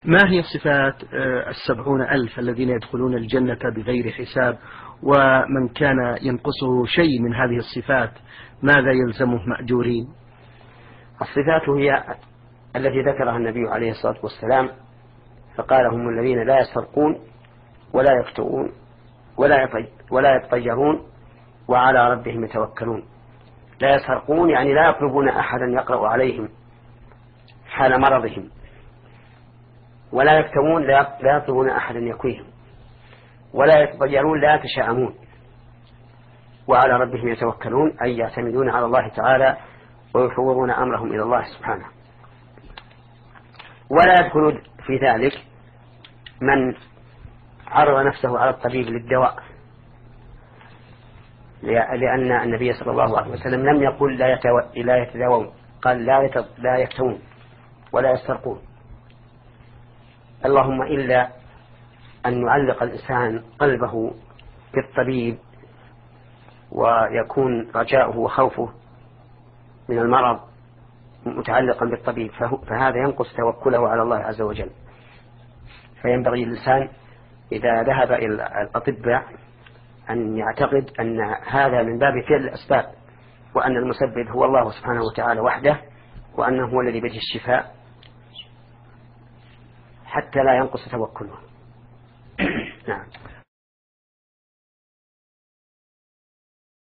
ما هي الصفات 70,000 الذين يدخلون الجنة بغير حساب، ومن كان ينقصه شيء من هذه الصفات ماذا يلزمه مأجورين؟ الصفات هي التي ذكرها النبي عليه الصلاة والسلام، فقال: هم الذين لا يسرقون ولا يكتوون ولا يتطيرون وعلى ربهم يتوكلون. لا يسرقون يعني لا يطلبون أحدا يقرأ عليهم حال مرضهم، ولا يكتوون لا يطلبون أحدا يكويهم، ولا يتطيرون لا يتشاءمون، وعلى ربهم يتوكلون أي يعتمدون على الله تعالى ويفوضون أمرهم إلى الله سبحانه. ولا يدخل في ذلك من عرض نفسه على الطبيب للدواء، لأن النبي صلى الله عليه وسلم لم يقل لا يتداوون، قال لا يكتوون ولا يسترقون، اللهم إلا أن يعلق الإنسان قلبه بالطبيب ويكون رجاؤه وخوفه من المرض متعلقا بالطبيب، فهذا ينقص توكله على الله عز وجل. فينبغي الإنسان إذا ذهب إلى الأطباء أن يعتقد أن هذا من باب فعل الأسباب، وأن المسبب هو الله سبحانه وتعالى وحده، وأنه هو الذي بيده الشفاء، حتى لا ينقص توكله. نعم.